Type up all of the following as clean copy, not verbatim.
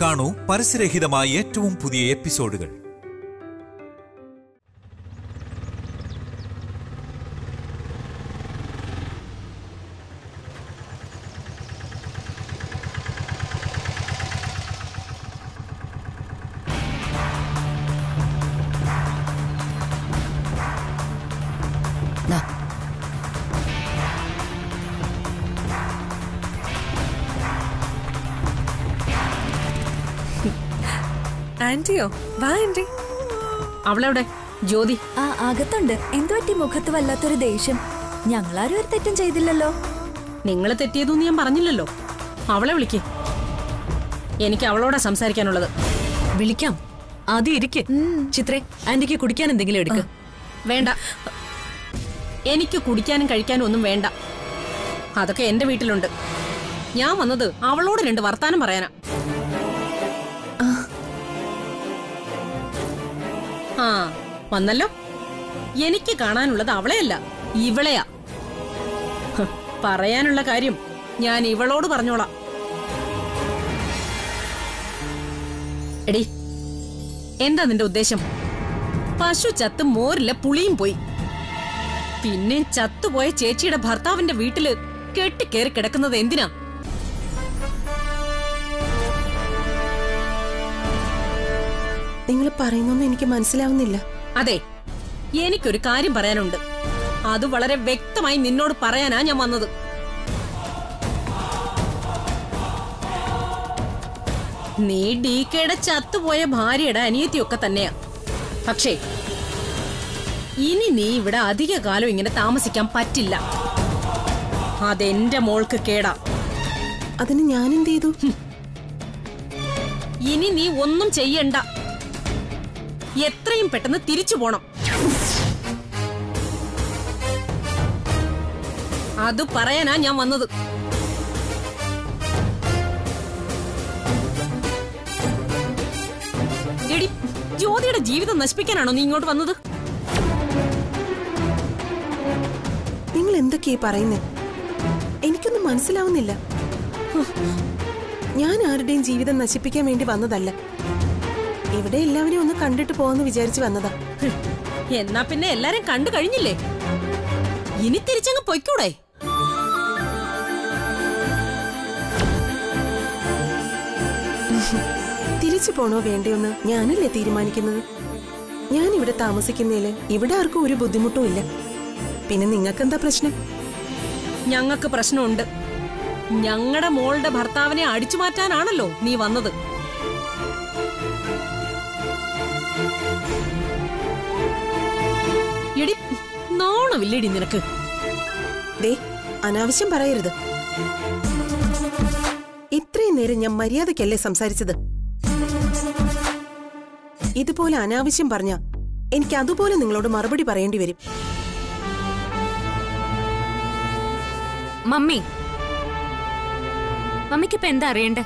കാണൂ പരസ്യരഹിതമായ ഏറ്റവും പുതിയ എപ്പിസോഡുകൾ. ആന്റിയോ? വാ ആന്റി. അവളെവിടെ? ജ്യോതി അകത്തുണ്ട്. എന്തുപറ്റി മുഖത്ത് വല്ലാത്തൊരു ദേഷ്യം? ഞങ്ങളാരും ഒരു തെറ്റും ചെയ്തില്ലല്ലോ. നിങ്ങൾ തെറ്റിയതൊന്നും ഞാൻ പറഞ്ഞില്ലല്ലോ. അവളെ വിളിക്ക്. എനിക്ക് അവളോടാ സംസാരിക്കാനുള്ളത്. വിളിക്കാം. ആദ്യം ഇരിക്ക്. ചിത്രേ, ആന്റിക്ക് കുടിക്കാൻ എന്തെങ്കിലും എടുക്ക. വേണ്ട, എനിക്ക് കുടിക്കാനും കഴിക്കാനും ഒന്നും വേണ്ട. അതൊക്കെ എന്റെ വീട്ടിലുണ്ട്. ഞാൻ വന്നത് അവളോട് 2 വർത്താനം പറയാനാ. ആ വന്നല്ലോ. എനിക്ക് കാണാനുള്ളത് അവളെയല്ല, ഇവളെയാ. പറയാനുള്ള കാര്യം ഞാൻ ഇവളോട് പറഞ്ഞോളാം. എടി, എന്താ നിന്റെ ഉദ്ദേശം? പശു ചത്ത് മോരിലെ പുളിയും പോയി. പിന്നെ ചത്തുപോയ ചേച്ചിയുടെ ഭർത്താവിന്റെ വീട്ടില് കെട്ടിക്കേറി കിടക്കുന്നത് എന്തിനാ? നിങ്ങൾ പറയുന്നൊന്നും എനിക്ക് മനസ്സിലാവുന്നില്ല. അതെ, എനിക്കൊരു കാര്യം പറയാനുണ്ട്. അത് വളരെ വ്യക്തമായി നിന്നോട് പറയാനാ ഞാൻ വന്നത്. നീ DKയുടെ ചത്തുപോയ ഭാര്യയുടെ അനിയത്തിയൊക്കെ തന്നെയാ. പക്ഷേ ഇനി നീ ഇവിടെ അധിക കാലം ഇങ്ങനെ താമസിക്കാൻ പറ്റില്ല. അതെന്റെ മോൾക്ക് കേടാ. അതിന് ഞാൻ എന്ത് ചെയ്തു? ഇനി നീ ഒന്നും ചെയ്യണ്ട. എത്രയും പെട്ടെന്ന് തിരിച്ചു പോണം. അത് പറയാനാ ഞാൻ വന്നത്. എടി, ജ്യോതിയുടെ ജീവിതം നശിപ്പിക്കാനാണോ നീ ഇങ്ങോട്ട് വന്നത്? നിങ്ങൾ എന്തൊക്കെയാ പറയുന്നേ? എനിക്കൊന്നും മനസ്സിലാവുന്നില്ല. ഞാൻ ആരുടെയും ജീവിതം നശിപ്പിക്കാൻ വേണ്ടി വന്നതല്ല. ഇവിടെ എല്ലാവരെയും ഒന്ന് കണ്ടിട്ട് പോവാന്ന് വിചാരിച്ചു വന്നതാ. എന്നാ പിന്നെ എല്ലാരും കണ്ടു കഴിഞ്ഞില്ലേ? ഇനി തിരിച്ചങ്ങ് പൊയ്ക്കൂടെ? തിരിച്ചു പോണോ വേണ്ടയോന്ന് ഞാനല്ലേ തീരുമാനിക്കുന്നത്. ഞാൻ ഇവിടെ താമസിക്കുന്നതില് ഇവിടെ ആർക്കും ഒരു ബുദ്ധിമുട്ടും ഇല്ല. പിന്നെ നിങ്ങൾക്കെന്താ പ്രശ്നം? ഞങ്ങൾക്ക് പ്രശ്നമുണ്ട്. ഞങ്ങളുടെ മോളുടെ ഭർത്താവിനെ അടിച്ചു മാറ്റാനാണല്ലോ നീ വന്നത്. എടി, നാണമില്ലേടി നിനക്ക്? ദേ, അനാവശ്യം പറയരുത്. ഇത്രയും നേരം ഞാൻ മര്യാദയ്ക്കല്ലേ സംസാരിച്ചത്. ഇതുപോലെ അനാവശ്യം പറഞ്ഞ എനിക്ക് അതുപോലെ നിങ്ങളോട് മറുപടി പറയേണ്ടി വരും. മമ്മിക്കിപ്പ എന്താ അറിയണ്ടേ?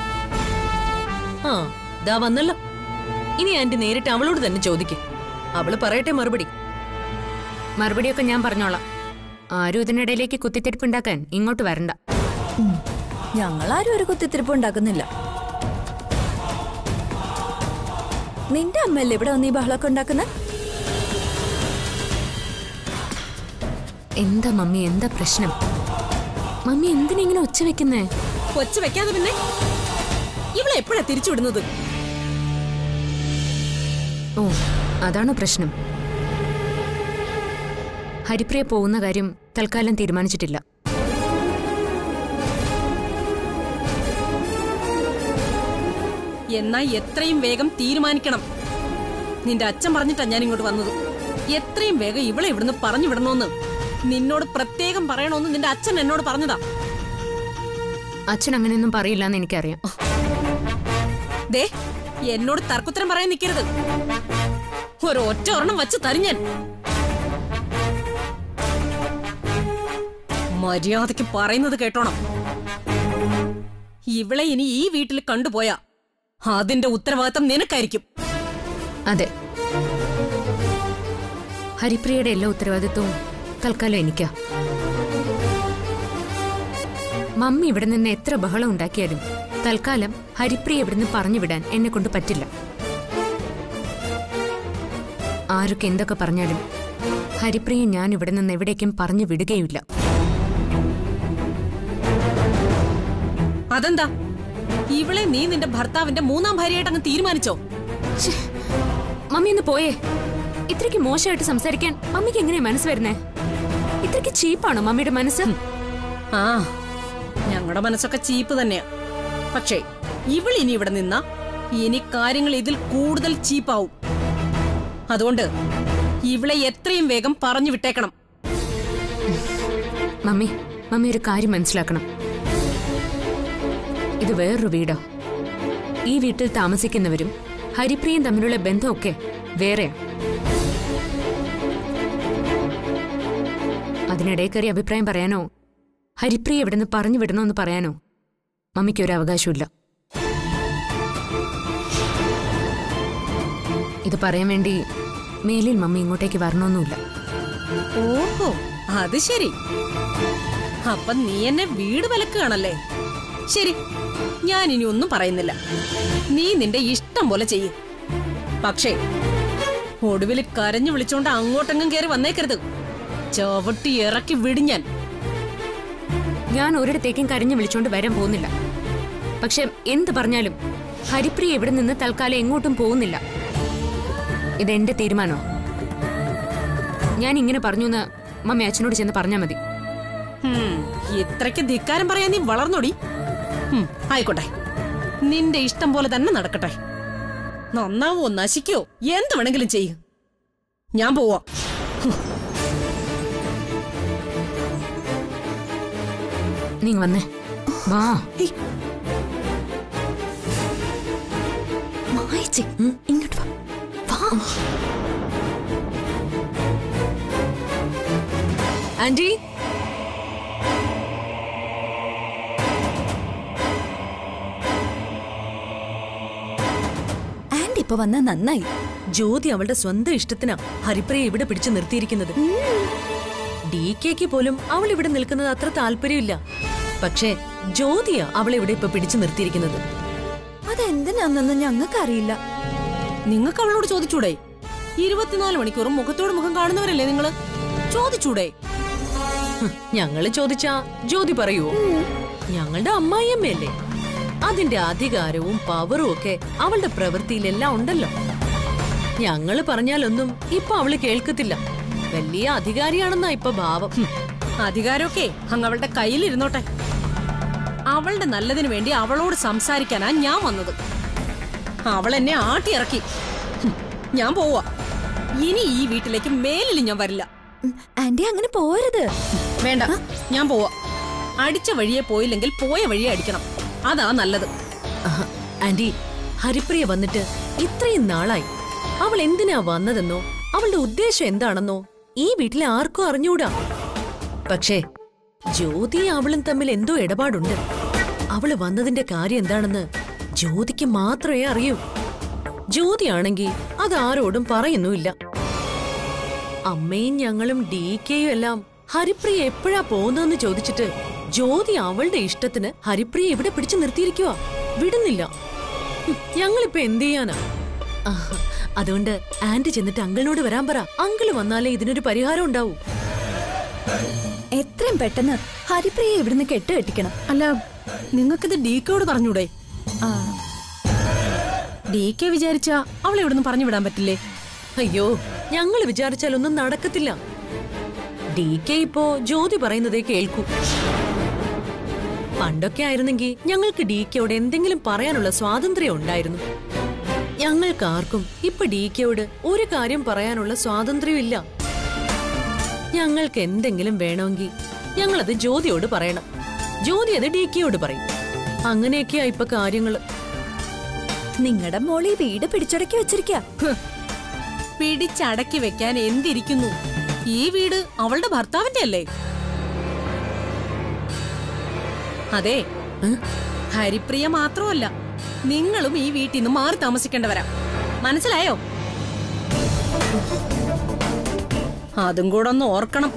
ദാ വന്നല്ലോ. ഇനി ആന്റി നേരിട്ട് അവളോട് തന്നെ ചോദിക്കും. അവള് പറയട്ടെ മറുപടി. മറുപടിയൊക്കെ ഞാൻ പറഞ്ഞോളാം. ആരും ഇതിനിടയിലേക്ക് കുത്തിത്തിരിപ്പുണ്ടാക്കാൻ ഇങ്ങോട്ട് വരണ്ട. ഞങ്ങളാരും ഒരു കുത്തിത്തിരിപ്പ് ഉണ്ടാക്കുന്നില്ല. നിന്റെ അമ്മയല്ലേ ഇവിടെ വന്ന് ഈ ബഹളമൊക്കെ ഉണ്ടാക്കുന്നത്? എന്താ മമ്മി, എന്താ പ്രശ്നം? മമ്മി എന്തിനെങ്ങനെ ഒച്ച വെക്കുന്നേ? ഒച്ച വെക്കാതെ പിന്നെ ഇവളെ എപ്പോഴാ തിരിച്ചുവിടുന്നത്? ഓ, അതാണോ പ്രശ്നം? ഹരിപ്രിയ പോകുന്ന കാര്യം തൽക്കാലം തീരുമാനിച്ചിട്ടില്ല. എന്നാ എത്രയും വേഗം തീരുമാനിക്കണം. നിന്റെ അച്ഛൻ പറഞ്ഞിട്ടാ ഞാൻ ഇങ്ങോട്ട് വന്നത്. എത്രയും വേഗം ഇവളെ ഇവിടുന്ന് പറഞ്ഞു വിടണോന്ന് നിന്നോട് പ്രത്യേകം പറയണോന്ന് നിന്റെ അച്ഛൻ എന്നോട് പറഞ്ഞതാ. അച്ഛൻ അങ്ങനെയൊന്നും പറയില്ലെന്ന് എനിക്കറിയാം. ദേ, എന്നോട് തർക്കുത്തരം പറയാൻ നിൽക്കരുത്. ഒരു ഒറ്റ ഒരെണ്ണം വച്ച് തരും ഞാൻ. മര്യാദയ്ക്ക് പറയുന്നത് കേട്ടോണം. ഇവളെ ഇനി ഈ വീട്ടിൽ കണ്ടുപോയാ അതിന്റെ ഉത്തരവാദിത്തം നിനക്കായിരിക്കും. അതെ, ഹരിപ്രിയയുടെ എല്ലാ ഉത്തരവാദിത്വവും തൽക്കാലം എനിക്കാ. മമ്മി ഇവിടെ നിന്ന് എത്ര ബഹളം ഉണ്ടാക്കിയാലും തൽക്കാലം ഹരിപ്രിയ ഇവിടുന്ന് പറഞ്ഞു വിടാൻ എന്നെ കൊണ്ട് പറ്റില്ല. ആരൊക്കെ എന്തൊക്കെ പറഞ്ഞാലും ഹരിപ്രിയ ഞാൻ ഇവിടെ നിന്ന് എവിടേക്കും പറഞ്ഞു വിടുകയില്ല. അതെന്താ? ഇവളെ നീ നിന്റെ ഭർത്താവിന്റെ മൂന്നാം ഭാര്യയായിട്ട് അങ്ങ് തീരുമാനിച്ചോ? മമ്മി ഒന്ന് പോയേ. ഇത്രയ്ക്ക് മോശമായിട്ട് സംസാരിക്കാൻ മമ്മിക്ക് എങ്ങനെയാ മനസ്സ് വരുന്നേ? ഇത്രയ്ക്ക് ചീപ്പാണോ മമ്മിയുടെ മനസ്സ്? ആ, ഞങ്ങളുടെ മനസ്സൊക്കെ ചീപ്പ് തന്നെയാ. പക്ഷേ ഇവളിനി ഇവിടെ നിന്നാ ഇനി കാര്യങ്ങൾ ഇതിൽ കൂടുതൽ ചീപ്പാവും. അതുകൊണ്ട് ഇവളെ എത്രയും വേഗം പറഞ്ഞു വിട്ടേക്കണം. മമ്മി ഒരു കാര്യം മനസ്സിലാക്കണം. ഇത് വേറൊരു വീടാ. ഈ വീട്ടിൽ താമസിക്കുന്നവരും ഹരിപ്രിയയും തമ്മിലുള്ള ബന്ധമൊക്കെ വേറെയാ. അതിനിടയിൽ കയറി അഭിപ്രായം പറയാനോ ഹരിപ്രിയ ഇവിടുന്ന് പറഞ്ഞു വിടണമെന്ന് പറയാനോ മമ്മിക്കൊരു അവകാശമില്ല. ഇത് പറയാൻ വേണ്ടി മേലിൽ മമ്മി ഇങ്ങോട്ടേക്ക് വരണമെന്നില്ല. ഓഹോ, അത് ശരി. അപ്പൊ നീ എന്നെ വീട് വിലക്കുകയാണല്ലേ? ശരി, ഞാൻ ഇനി ഒന്നും പറയുന്നില്ല. നീ നിന്റെ ഇഷ്ടം പോലെ ചെയ്യ്. പക്ഷേ ഒടുവിൽ കരഞ്ഞു വിളിച്ചോണ്ട് അങ്ങോട്ടെങ്ങും കയറി വന്നേക്കരുത്. ചവിട്ടി ഇറക്കി വിടിഞ്ഞാൻ. ഞാൻ ഒരിടത്തേക്കും കരഞ്ഞു വിളിച്ചോണ്ട് വരാൻ പോകുന്നില്ല. പക്ഷെ എന്ത് പറഞ്ഞാലും ഹരിപ്രിയ ഇവിടെ നിന്ന് തൽക്കാലം എങ്ങോട്ടും പോകുന്നില്ല. ഇതെന്റെ തീരുമാനമോ? ഞാൻ ഇങ്ങനെ പറഞ്ഞു എന്ന് മമ്മി അച്ഛനോട് ചെന്ന് പറഞ്ഞാൽ മതി. ഇത്രയ്ക്ക് ധിക്കാരം പറയാൻ നീ വളർന്നോടി. ആയിക്കോട്ടെ, നിന്റെ ഇഷ്ടം പോലെ തന്നെ നടക്കട്ടെ. നന്നാവോ നശിക്കോ എന്ത് വേണമെങ്കിലും ചെയ്യ്. ഞാൻ പോവാ. നീ വന്നേ, വാ. ഇങ്ങോട്ട് വാ. ആന്റി, ആന്റി ഇപ്പൊ വന്നാ നന്നായി. ജ്യോതി അവളുടെ സ്വന്തം ഇഷ്ടത്തിനാ ഹരിപ്രിയ ഇവിടെ പിടിച്ചു നിർത്തിയിരിക്കുന്നത്. DKക്ക് പോലും അവൾ ഇവിടെ നിൽക്കുന്നത് അത്ര താല്പര്യമില്ല. പക്ഷേ ജ്യോതിയാ അവളെ ഇവിടെ ഇപ്പൊ പിടിച്ചു നിർത്തിയിരിക്കുന്നത്. അതെന്തിനാന്നൊന്നും ഞങ്ങൾക്കറിയില്ല. നിങ്ങൾക്ക് അവളോട് ചോദിച്ചൂടെ? 24 മണിക്കൂറും മുഖത്തോട് മുഖം കാണുന്നവരല്ലേ നിങ്ങള്? ചോദിച്ചൂടെ? ഞങ്ങള് ചോദിച്ചാ ജ്യോതി പറയുവോ? ഞങ്ങളുടെ അമ്മായിയമ്മയല്ലേ. അതിന്റെ അധികാരവും പവറും ഒക്കെ അവളുടെ പ്രവൃത്തിയിലെല്ലാം ഉണ്ടല്ലോ. ഞങ്ങള് പറഞ്ഞാലൊന്നും ഇപ്പൊ അവള് കേൾക്കത്തില്ല. വലിയ അധികാരിയാണെന്നാ ഇപ്പൊ ഭാവം. അധികാരമൊക്കെ അങ്ങ് അവളുടെ കയ്യിലിരുന്നോട്ടെ. അവളുടെ നല്ലതിനു വേണ്ടി അവളോട് സംസാരിക്കാനാ ഞാൻ വന്നത്. അവൾ എന്നെ ആട്ടിയിറക്കി. ഞാൻ പോവാ. ഇനി ഈ വീട്ടിലേക്ക് മേലിൽ ഞാൻ വരില്ല. ആന്റി അങ്ങനെ പോരുത്. വേണ്ട, ഞാൻ പോവാ. അടിച്ച വഴിയെ പോയില്ലെങ്കിൽ പോയ വഴിയെ അടിക്കണം. അതാ നല്ലത്. ആന്റി, ഹരിപ്രിയ വന്നിട്ട് ഇത്രയും നാളായി. അവൾ എന്തിനാ വന്നതെന്നോ അവളുടെ ഉദ്ദേശം എന്താണെന്നോ ഈ വീട്ടിലെ ആർക്കും അറിഞ്ഞൂടാ. പക്ഷേ ജ്യോതി അവളും തമ്മിൽ എന്തോ ഇടപാടുണ്ട്. അവള് വന്നതിന്റെ കാര്യം എന്താണെന്ന് ജ്യോതിക്ക് മാത്രമേ അറിയൂ. ജ്യോതിയാണെങ്കിൽ അതാരോടും പറയുന്നുമില്ല. അമ്മയും ഞങ്ങളും DKയും എല്ലാം ഹരിപ്രിയ എപ്പോഴാ പോകുന്നതെന്ന് ചോദിച്ചിട്ട് ജ്യോതി അവളുടെ ഇഷ്ടത്തിന് ഹരിപ്രിയ ഇവിടെ പിടിച്ചു നിർത്തിയിരിക്കുക. വിടുന്നില്ല. ഞങ്ങളിപ്പോ എന്ത് ചെയ്യാനാ? അതുകൊണ്ട് ആന്റി ചെന്നിട്ട് അങ്കിളിനോട് വരാൻ പറ. അങ്കിള് വന്നാലേ ഇതിനൊരു പരിഹാരം ഉണ്ടാവൂ. എത്രയും പെട്ടെന്ന് ഹരിപ്രിയ ഇവിടുന്ന് കെട്ടുകെട്ടിക്കണം. അല്ല, നിങ്ങൾക്കിത് DKയോട് പറഞ്ഞൂടെ? DK വിചാരിച്ചാ അവളെ ഇവിടുന്ന് പറഞ്ഞു വിടാൻ പറ്റില്ലേ? അയ്യോ, ഞങ്ങൾ വിചാരിച്ചാലൊന്നും നടക്കത്തില്ല. DK ഇപ്പോ ജ്യോതി പറയുന്നതേ കേൾക്കൂ. പണ്ടൊക്കെ ആയിരുന്നെങ്കിൽ ഞങ്ങൾക്ക് DKയോട് എന്തെങ്കിലും പറയാനുള്ള സ്വാതന്ത്ര്യം ഉണ്ടായിരുന്നു. ഞങ്ങൾക്ക് ആർക്കും ഇപ്പൊ DKയോട് ഒരു കാര്യം പറയാനുള്ള സ്വാതന്ത്ര്യമില്ല. ഞങ്ങൾക്ക് എന്തെങ്കിലും വേണമെങ്കിൽ ഞങ്ങളത് ജ്യോതിയോട് പറയണം. ജ്യോതി അത് DKയോട് പറയും. അങ്ങനെയൊക്കെയാ ഇപ്പൊ കാര്യങ്ങള്. നിങ്ങളുടെ മോളി വീട് പിടിച്ചടക്കി വെച്ചിരിക്ക. പിടിച്ചടക്കി വെക്കാൻ എന്തിരിക്കുന്നു? ഈ വീട് അവളുടെ ഭർത്താവിന്റെ അല്ലേ? അതെ, ഹരിപ്രിയ മാത്രമല്ല, നിങ്ങളും ഈ വീട്ടിൽ നിന്ന് മാറി താമസിക്കേണ്ടവരാ. മനസ്സിലായോ? അതും കൂടെ ഒന്ന് ഓർക്കണം.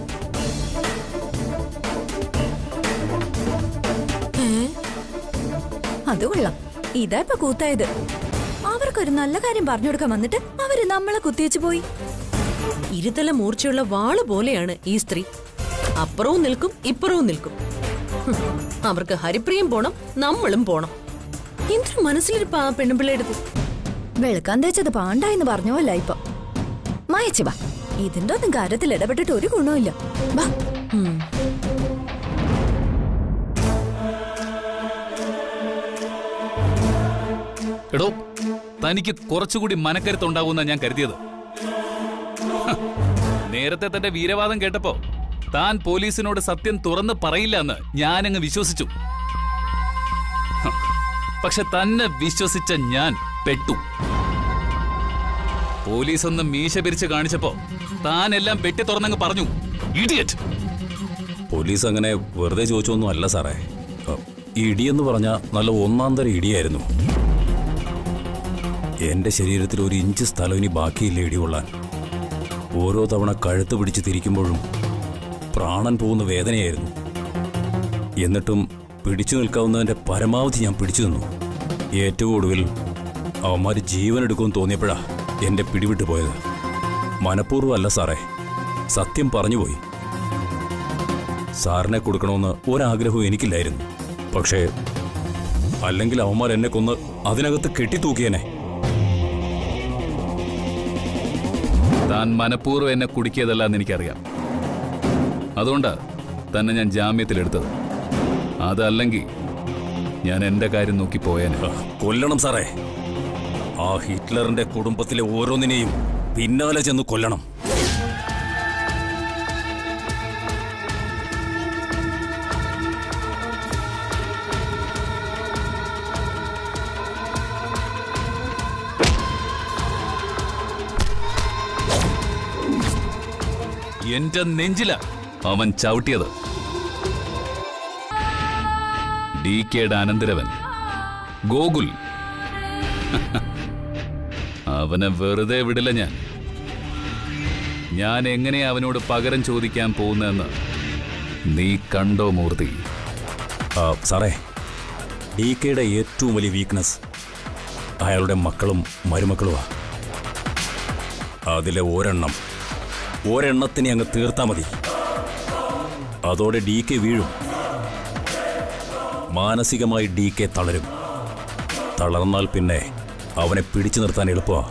അത് കൊള്ളാം. ഇതാ ഇപ്പൊ കൂത്തായത്. അവർക്കൊരു നല്ല കാര്യം പറഞ്ഞു കൊടുക്കാൻ വന്നിട്ട് അവര് നമ്മളെ കുത്തിവെച്ചു പോയി. ഇരുതല മൂർച്ചയുള്ള വാള് പോലെയാണ് ഈ സ്ത്രീ. അപ്പുറവും നിൽക്കും ഇപ്പുറവും നിൽക്കും. അവർക്ക് ഹരിപ്രിയം പോണം, നമ്മളും പോണം. എന്തൊരു മനസ്സിലിരിപ്പാ ആ പെണ്ണുപിള്ളയെടുത്ത്. വെളുക്കാൻ തേച്ചത് പാണ്ടായെന്ന് പറഞ്ഞോല്ല ഇപ്പൊ. മായച്ചു വാ, ഇതിന്റെ ഒന്നും കാര്യത്തിൽ ഇടപെട്ടിട്ട് ഒരു ഗുണമില്ല. വാ. എടോ, തനിക്ക് കുറച്ചുകൂടി മനക്കരുത്തുണ്ടാവുന്ന ഞാൻ കരുതിയത്. നേരത്തെ തന്റെ വീരവാദം കേട്ടപ്പോ താൻ പോലീസിനോട് സത്യം തുറന്ന് പറയില്ല എന്ന് ഞാനങ്ങ് വിശ്വസിച്ചു. പക്ഷെ തന്നെ വിശ്വസിച്ച ഞാൻ പെട്ടു. പോലീസ് ഒന്ന് മീശ പിരിച്ച് കാണിച്ചപ്പോ താൻ എല്ലാം പെട്ടി തുറന്നങ്ങ് പറഞ്ഞു. ഇഡിയറ്റ്! പോലീസ് അങ്ങനെ വെറുതെ ചോദിച്ചൊന്നും അല്ല സാറേ. ഇടിയെന്ന് പറഞ്ഞ നല്ല ഒന്നാം തരം ഇടിയായിരുന്നു. എന്റെ ശരീരത്തിൽ ഒരു ഇഞ്ച് സ്ഥലം ഇനി ബാക്കിയില്ല ഇടികൊള്ളാൻ. ഓരോ തവണ കഴുത്ത് പിടിച്ച് തിരിക്കുമ്പോഴും പ്രാണൻ പോകുന്ന വേദനയായിരുന്നു. എന്നിട്ടും പിടിച്ചു നിൽക്കാവുന്നതിന്റെ പരമാവധി ഞാൻ പിടിച്ചു നിന്നു. ഏറ്റവും ഒടുവിൽ അവന്മാര് ജീവൻ എടുക്കുമെന്ന് തോന്നിയപ്പോഴാ എന്റെ പിടിവിട്ടു പോയത്. മനഃപൂർവ്വം അല്ല സാറേ, സത്യം പറഞ്ഞുപോയി. സാറിനെ കൊടുക്കണമെന്ന് ഒരാഗ്രഹവും എനിക്കില്ലായിരുന്നു. പക്ഷേ അല്ലെങ്കിൽ അവന്മാർ എന്നെ കൊന്ന് അതിനകത്ത് കെട്ടിത്തൂക്കിയനെ. താൻ മനഃപൂർവ്വം എന്നെ കുടുക്കിയതല്ല എന്ന് എനിക്കറിയാം. അതുകൊണ്ടാ തന്നെ ഞാൻ ജാമ്യത്തിലെടുത്തത്. അതല്ലെങ്കിൽ ഞാൻ എന്റെ കാര്യം നോക്കി പോയേനെ. കൊല്ലണം സാറേ. ആ ഹിറ്റ്ലറിന്റെ കുടുംബത്തിലെ ഓരോന്നിനെയും പിന്നാലെ ചെന്ന് കൊല്ലണം. എന്റെ നെഞ്ചില അവൻ ചവിട്ടിയത്. DKയുടെ അനന്തരവൻ ഗോകുൽ. അവനെ വെറുതെ വിടില്ല ഞാൻ. ഞാൻ എങ്ങനെയാ അവനോട് പകരം ചോദിക്കാൻ പോകുന്നതെന്ന് നീ കണ്ടോ മൂർത്തി? സാറേ, DKയുടെ ഏറ്റവും വലിയ വീക്ക്നെസ് അയാളുടെ മക്കളും മരുമക്കളുമാ. അതിലെ ഒരെണ്ണത്തിനെ അങ്ങ് തീർത്താ മതി. അതോടെ DK വീഴും. മാനസികമായി DK തളരും. തളർന്നാൽ പിന്നെ അവനെ പിടിച്ചു നിർത്താൻ എളുപ്പമാ.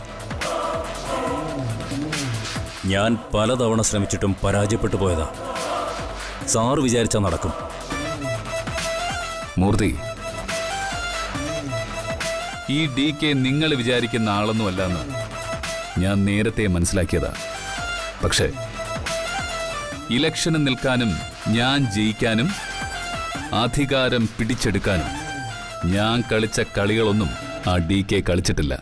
ഞാൻ പലതവണ ശ്രമിച്ചിട്ടും പരാജയപ്പെട്ടു പോയതാ. സാറ് വിചാരിച്ചാൽ നടക്കും. മൂർത്തി, ഈ DK നിങ്ങൾ വിചാരിക്കുന്ന ആളൊന്നുമല്ലെന്ന് ഞാൻ നേരത്തെ മനസ്സിലാക്കിയതാ. പക്ഷേ ഇലക്ഷന് നിൽക്കാനും ഞാൻ ജയിക്കാനും അധികാരം പിടിച്ചെടുക്കാനും ഞാൻ കളിച്ച കളികളൊന്നും ആ DK കളിച്ചിട്ടില്ല.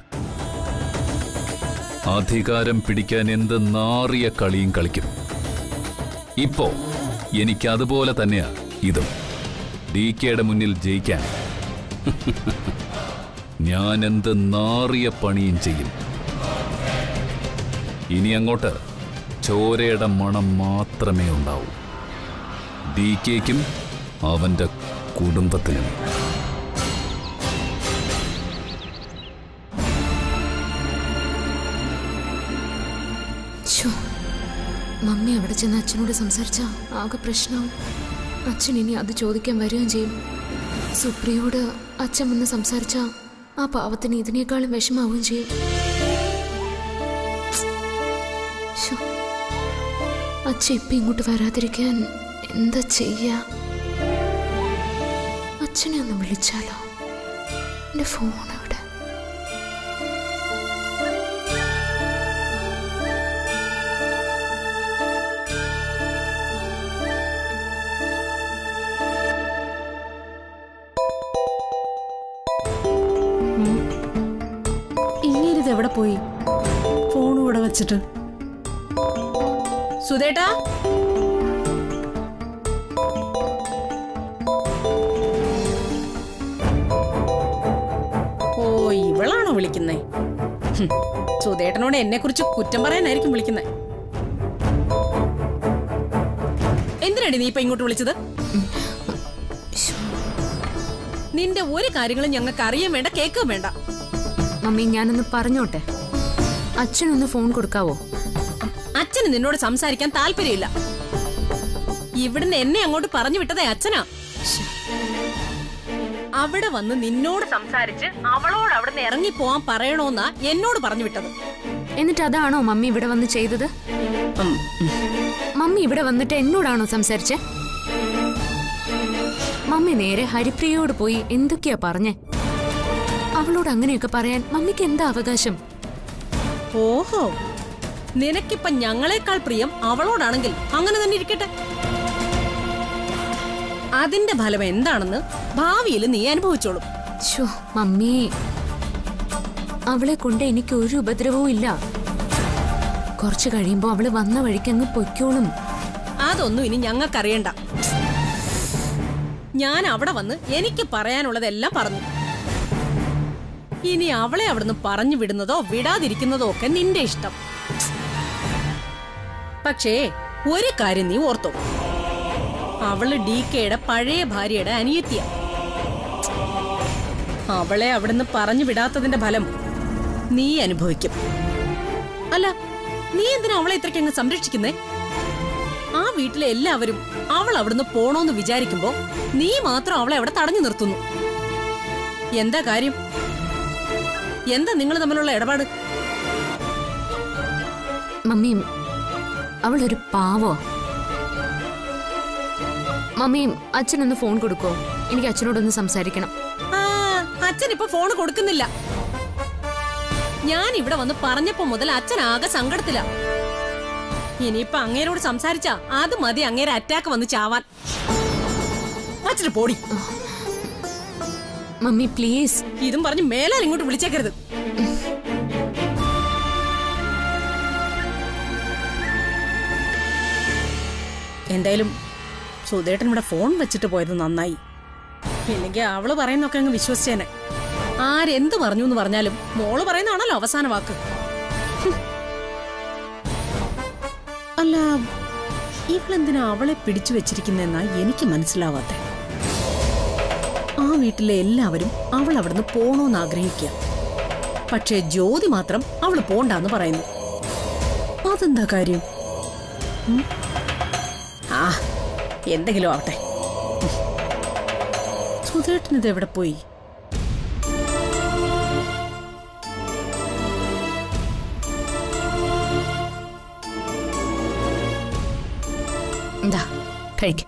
അധികാരം പിടിക്കാൻ എന്ത് നാറിയ കളിയും കളിക്കും. ഇപ്പോ എനിക്കതുപോലെ തന്നെയാ ഇതും. DKയുടെ മുന്നിൽ ജയിക്കാൻ ഞാൻ എന്ത് നാറിയ പണിയും ചെയ്യും. ഇനി അങ്ങോട്ട് ചോരയുടെ മണം മാത്രമേ ഉണ്ടാവൂ. DKയ്ക്കും അവന്റെ കുടുംബത്തിനും. മമ്മി അവിടെ ചെന്ന് അച്ഛനോട് സംസാരിച്ച ആകെ പ്രശ്നവും. അച്ഛൻ ഇനി അത് ചോദിക്കാൻ വരികയും ചെയ്യും. സുപ്രിയോട് അച്ഛൻ വന്ന് സംസാരിച്ച ആ പാവത്തിന് ഇതിനേക്കാളും വിഷമാവുകയും ചെയ്യും. അച്ഛൻ ഇപ്പം ഇങ്ങോട്ട് വരാതിരിക്കാൻ എന്താ ചെയ്യാ? അച്ഛനെ ഒന്ന് വിളിച്ചാലോ? എൻ്റെ ഫോൺ എവിടെ? ഇങ്ങനെ എവിടെ പോയി? ഫോണും ഇവിടെ വെച്ചിട്ട്. സുധേട്ടാ, ഓ ഇവളാണോ വിളിക്കുന്നേ? സുധേട്ടനോട് എന്നെ കുറിച്ച് കുറ്റം പറയാനായിരിക്കും വിളിക്കുന്നേ. എന്തിനാടി നീ ഇപ്പൊ ഇങ്ങോട്ട് വിളിച്ചത്? നിന്റെ ഒരു കാര്യങ്ങളും ഞങ്ങൾക്ക് അറിയാൻ വേണ്ട, കേൾക്കുകയും വേണ്ട. മമ്മി ഞാനൊന്ന് പറഞ്ഞോട്ടെ, അച്ഛനൊന്ന് ഫോൺ കൊടുക്കാവോ? അച്ഛന് നിന്നോട് സംസാരിക്കാൻ താല്പര്യമില്ല. ഇവിടുന്ന് എന്നെ അങ്ങോട്ട് പറഞ്ഞു വിട്ടതേ അച്ഛനാ. അവിടെ വന്ന് നിന്നോട് സംസാരിച്ച് അവളോട് അവിടുന്ന് ഇറങ്ങി പോവാൻ പറയണോന്നാ എന്നോട് പറഞ്ഞു വിട്ടത്. എന്നിട്ട് അതാണോ മമ്മി ഇവിടെ വന്ന് ചെയ്തത്? മമ്മി ഇവിടെ വന്നിട്ട് എന്നോടാണോ സംസാരിച്ചേ? മമ്മി നേരെ ഹരിപ്രിയയോട് പോയി എന്തൊക്കെയാ പറഞ്ഞേ? അവളോട് അങ്ങനെയൊക്കെ പറയാൻ മമ്മിക്ക് എന്താ അവകാശം? ഓഹോ, നിനക്കിപ്പം ഞങ്ങളെക്കാൾ പ്രിയം അവളോടാണെങ്കിൽ അങ്ങനെ തന്നെ ഇരിക്കട്ടെ. അതിന്റെ ഫലം എന്താണെന്ന് ഭാവിയിൽ നീ അനുഭവിച്ചോളും. ശോ മമ്മി, അവളെ കൊണ്ട് എനിക്ക് ഒരു ഉപദ്രവവും ഇല്ല. കുറച്ചു കഴിയുമ്പോ അവള് വന്ന വഴിക്ക് അങ്ങ് പൊയ്ക്കോളും. അതൊന്നും ഇനി ഞങ്ങൾക്കറിയണ്ട. ഞാൻ അവിടെ വന്ന് എനിക്ക് പറയാനുള്ളതെല്ലാം പറഞ്ഞു. ഇനി അവളെ അവിടുന്ന് പറഞ്ഞു വിടുന്നതോ വിടാതിരിക്കുന്നതോ ഒക്കെ നിന്റെ ഇഷ്ടം. പക്ഷേ ഒരു കാര്യം നീ ഓർത്തോ, അവള് DKയുടെ പഴയ ഭാര്യയുടെ അനിയത്തിയ. അവളെ അവിടുന്ന് പറഞ്ഞു വിടാത്തതിന്റെ ഫലം നീ അനുഭവിക്കും. അല്ല, നീ എന്തിനാ അവളെ ഇത്രയ്ക്കങ്ങ് സംരക്ഷിക്കുന്നേ? ആ വീട്ടിലെ എല്ലാവരും അവൾ അവിടുന്ന് പോണോന്ന് വിചാരിക്കുമ്പോ നീ മാത്രം അവളെ അവിടെ തടഞ്ഞു നിർത്തുന്നു. എന്താ കാര്യം? എന്താ നിങ്ങൾ തമ്മിലുള്ള ഇടപാട്? മമ്മി, അവളൊരു പാവോ. മമ്മി, അച്ഛനൊന്ന് ഫോൺ കൊടുക്കോ? എനിക്ക് അച്ഛനോടൊന്ന് സംസാരിക്കണം. അച്ഛൻ ഇപ്പൊ ഫോൺ കൊടുക്കുന്നില്ല. ഞാൻ ഇവിടെ വന്ന് പറഞ്ഞപ്പോ മുതൽ അച്ഛൻ ആകെ സങ്കടത്തില. ഇനിയിപ്പൊ അങ്ങേരോട് സംസാരിച്ചാ അത് മതി അങ്ങേരെ അറ്റാക്ക് വന്ന് ചാവാൻ. അച്ഛന് പോടി. Mummy please. ഇതും പറഞ്ഞ് മേലാൽ ഇങ്ങോട്ട് വിളിച്ചേക്കരുത്. എന്തായാലും സുധേട്ടൻ ഇവിടെ ഫോൺ വെച്ചിട്ട് പോയത് നന്നായി. ഇല്ലെങ്കിൽ അവള് പറയുന്നൊക്കെ അങ്ങ് വിശ്വസിച്ചേനെ. ആരെന്ത് പറഞ്ഞു എന്ന് പറഞ്ഞാലും മോള് പറയുന്നതാണല്ലോ അവസാന വാക്ക്. അല്ല, ഇവളെന്തിനാ അവളെ പിടിച്ചു വെച്ചിരിക്കുന്നെന്നാ എനിക്ക് മനസ്സിലാവാത്ത. ആ വീട്ടിലെ എല്ലാവരും അവൾ അവിടുന്ന് പോണോന്ന് ആഗ്രഹിക്കുക. പക്ഷേ ജ്യോതി മാത്രം അവള് പോണ്ടാന്ന് പറയുന്നു. അതെന്താ കാര്യം? ആ, എന്തെങ്കിലും ആവട്ടെ. സുധേട്ടനിത് എവിടെ പോയി? എന്താ കഴിക്ക.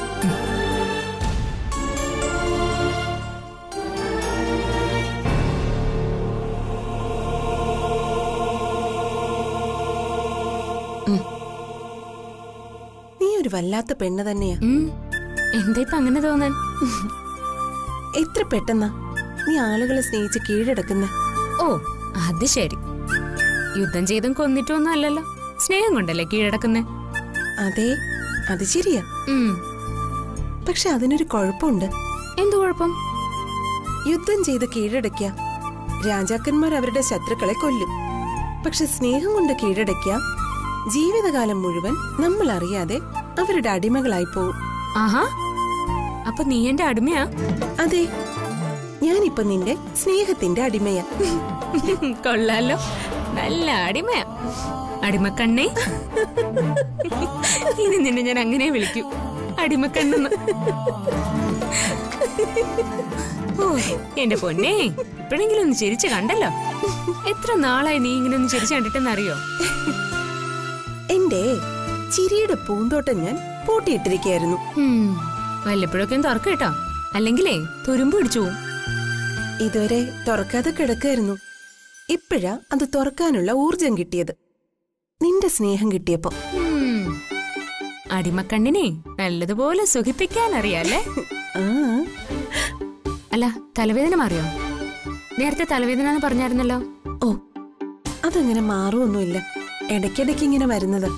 നീ ഒരു വല്ലാത്ത പെണ്ണ് തന്നെയാ. എന്താ ഇപ്പൊ അങ്ങനെ തോന്നാൻ? എത്ര പെട്ടെന്നാ നീ ആളുകളെ സ്നേഹിച്ച് കീഴടക്കുന്ന. ഓ അത് ശരി. യുദ്ധം ചെയ്തും കൊന്നിട്ടൊന്നും അല്ലല്ലോ, സ്നേഹം കൊണ്ടല്ലേ കീഴടക്കുന്നേ? അതെ, അത് ശരിയാ. പക്ഷെ അതിനൊരു കുഴപ്പമുണ്ട്. എന്തു കുഴപ്പം? യുദ്ധം ചെയ്ത് കീഴടക്കിയ രാജാക്കന്മാർ അവരുടെ ശത്രുക്കളെ കൊല്ലും. പക്ഷെ സ്നേഹം കൊണ്ട് കീഴടക്കിയ ജീവിതകാലം മുഴുവൻ നമ്മൾ അറിയാതെ അവരുടെ അടിമകളായി പോവും. ആഹാ, അപ്പൊ നീ എന്റെ അടിമയാ? അതെ, ഞാനിപ്പൊ നിന്റെ സ്നേഹത്തിന്റെ അടിമയാ. കൊള്ളാലോ, നല്ല അടിമയാ. അടിമക്കണ്ണേ. ഇനി നിന്നെ ഞാൻ അങ്ങനെ വിളിക്കൂ, അടിമക്കണ്ണെന്ന്. ഓ എന്റെ പൊന്നേ, ഇപ്പോഴെങ്കിലും ഒന്ന് ചിരിച്ചു കണ്ടല്ലോ. എത്ര നാളായി നീ ഇങ്ങനെ ഒന്ന് ചിരിച്ചു കണ്ടിട്ടെന്നറിയോ? എന്റെ ചിരിയുടെ പൂന്തോട്ടം ഞാൻ പൂട്ടിയിട്ടിരിക്കുകയായിരുന്നു. വല്ലപ്പോഴൊക്കെ തുറക്ക കേട്ടോ, അല്ലെങ്കിലേ തുരുമ്പ് പിടിച്ചു പോവും. ഇതുവരെ തുറക്കാതെ കിടക്കായിരുന്നു. ഇപ്പോഴാ അത് തുറക്കാനുള്ള ഊർജം കിട്ടിയത്, നിന്റെ സ്നേഹം കിട്ടിയപ്പോ. അടിമക്കണ്ണിനെ നല്ലതുപോലെ സുഖിപ്പിക്കാൻ അറിയാല്ലേ? അല്ല, തലവേദന മാറിയോ? നേരത്തെ തലവേദന എന്ന് പറഞ്ഞായിരുന്നല്ലോ. ഓ, അതങ്ങനെ മാറുമൊന്നുമില്ല, ഇടയ്ക്കിടയ്ക്ക് ഇങ്ങനെ വരുന്നത്.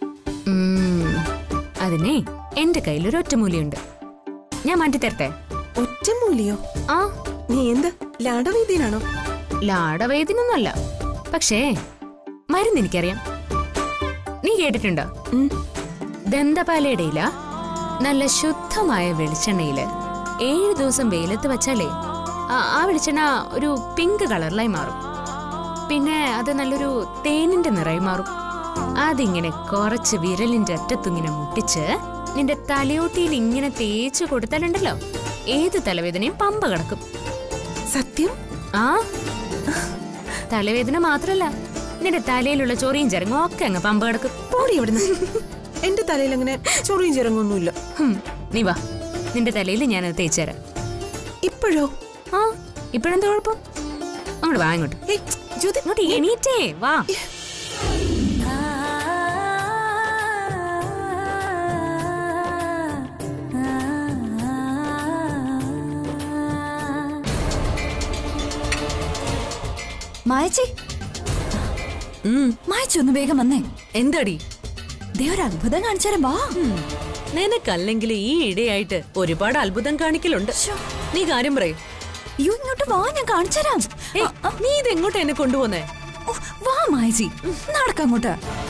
അതിനെ എന്റെ കയ്യിലൊരു ഒറ്റമൂലിയുണ്ട്, ഞാൻ മാറ്റിത്തരട്ടെ. ഒറ്റമൂലിയോ? ആ. നീ എന്താ ലാടവൈദ്യനാണോ? ലാടവൈദ്യനൊന്നുമല്ല, പക്ഷേ മരുന്ന് എനിക്കറിയാം. നീ കേട്ടിട്ടുണ്ടോ? ദന്തപാലയുടെ ഇല നല്ല ശുദ്ധമായ വെളിച്ചെണ്ണയില് 7 ദിവസം വെയിലത്ത് വെച്ചാലേ ആ വെളിച്ചെണ്ണ ഒരു പിങ്ക് കളറിലായി മാറും. പിന്നെ അത് നല്ലൊരു തേനിന്റെ നിറയി മാറും. അതിങ്ങനെ കുറച്ച് വിരലിന്റെ അറ്റത്തിങ്ങനെ മുട്ടിച്ച് നിന്റെ തലയോട്ടിയിൽ ഇങ്ങനെ തേച്ചു കൊടുത്താലുണ്ടല്ലോ ഏത് തലവേദനയും പമ്പ കിടക്കും. സത്യം? ആ, തലവേദന മാത്രല്ല, നിന്റെ തലയിലുള്ള ചൊറിയും ചിരങ്ങും ഒക്കെ അങ്ങ് പമ്പ കിടക്കും. പോടി ഇവിടുന്ന്. എന്റെ തലയിൽ അങ്ങനെ ചൊറിയും ചിരങ്ങൊന്നുമില്ല. നീ വാ, നിന്റെ തലയിൽ ഞാനത് തേച്ചുതരാം. ഇപ്പോഴോ? ആ, ഇപ്പോഴെന്താ കുഴപ്പം? അങ്ങോട്ട് വാ, ഇങ്ങോട്ട് ഇങ്ങോട്ട് എണീറ്റേ വാ. മായച്ചി, മായച്ചി ഒന്ന് വേഗം വന്നേ. എന്താടി? ദേ ഒരു അത്ഭുതം കാണിച്ചാലും വാ. നിനക്കല്ലെങ്കിൽ ഈ ഇടയായിട്ട് ഒരുപാട് അത്ഭുതം കാണിക്കലുണ്ട്. നീ കാര്യം പറയൂ. ഇങ്ങോട്ട് വാ, ഞാൻ കാണിച്ചുതരാം. നീ ഇതെങ്ങോട്ടാ എന്നെ കൊണ്ടുപോന്നേ? വാ മായച്ചി, നടക്കങ്ങോട്ട്.